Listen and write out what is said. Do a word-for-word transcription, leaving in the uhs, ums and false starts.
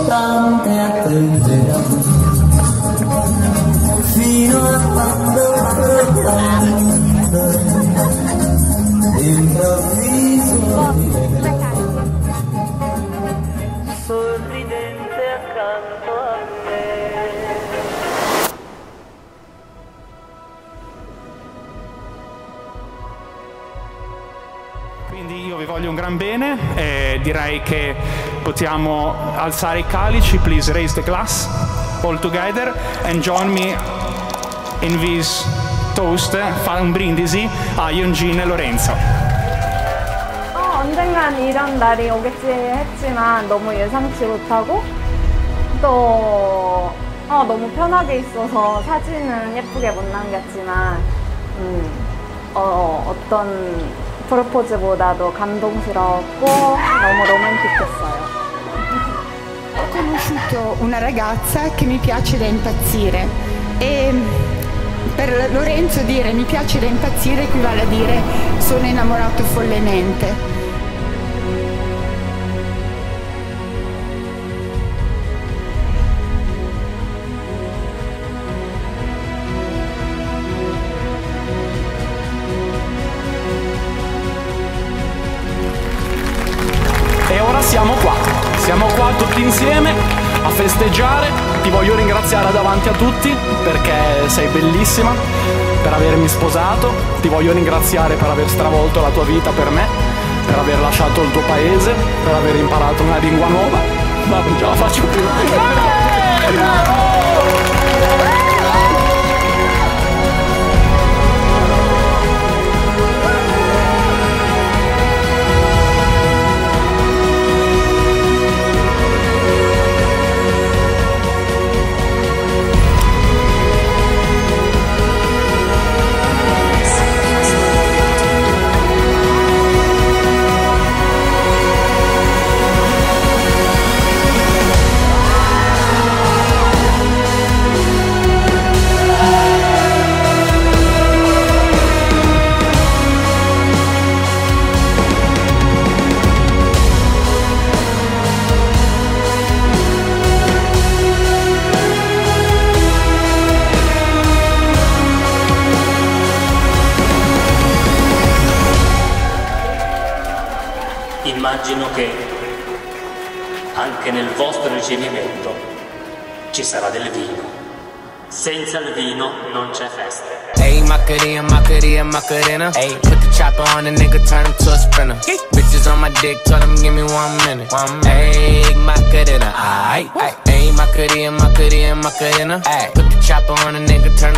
tante attese fino a quando profonde improvviso sorridente accanto a me. Quindi io vi voglio un gran bene e direi che possiamo alzare i calici. Please raise the glass all together and join me in this toast. Fa un brindisi a Yeonjin e Lorenzo. 어, 언젠간 이런 날이 오겠지 했지만 너무 예상치 못하고 또 어, 너무 편하게 있어서 사진은 예쁘게 못 남겼지만 음, 어, 어떤 프로포즈보다도 감동스러웠고 너무 로맨틱했어요. Ho conosciuto una ragazza che mi piace da impazzire e per Lorenzo dire mi piace da impazzire equivale a dire sono innamorato follemente. E ora siamo qua, siamo qua tutti insieme a festeggiare. Ti voglio ringraziare davanti a tutti perché sei bellissima, per avermi sposato. Ti voglio ringraziare per aver stravolto la tua vita per me, per aver lasciato il tuo paese, per aver imparato una lingua nuova. Ma non ce la faccio più. Immagino che anche nel vostro ricevimento ci sarà del vino. Senza il vino non c'è festa. Ayy, Macarena, Macarena, Macarena. Ayy, put the chopper on the nigga, turn him to a sprinter. Bitches on my dick, tell him give me one minute. Ayy, Macarena, aight. Ayy, Macarena, Macarena, Macarena. Ayy, put the chopper on the nigga, turn